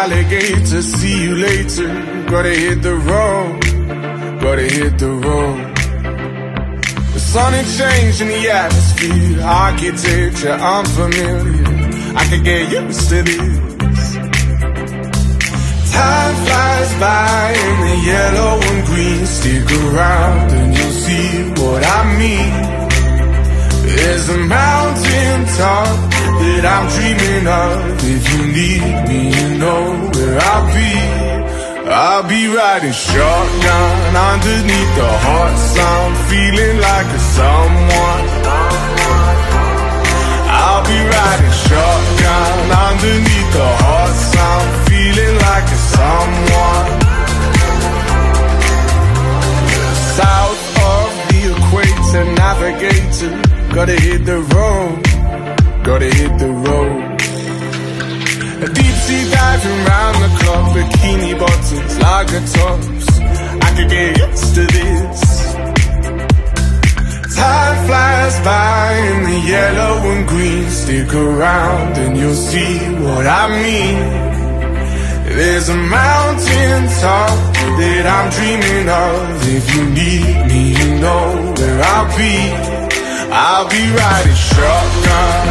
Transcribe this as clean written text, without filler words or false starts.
alligator, see you later. Gotta hit the road, gotta hit the road. The sonic change in the atmosphere, architecture unfamiliar. I could get used to this. Time flies by in the yellow and green. Stick around and you'll see what I mean. There's a mountain top that I'm dreaming of. If you need me, you know where I'll be. I'll be riding shotgun underneath the hot sun, feeling like a someone. I'll be riding shotgun underneath the hot sun, feeling like a someone. South of the equator, navigator, gotta hit the road, gotta hit the road. A deep sea diving round the clock, bikini bottoms, lager tops. I could get used to this. Time flies by in the yellow and green. Stick around and you'll see what I mean. There's a mountain top that I'm dreaming of. If you need me, you know where I'll be. I'll be riding shotgun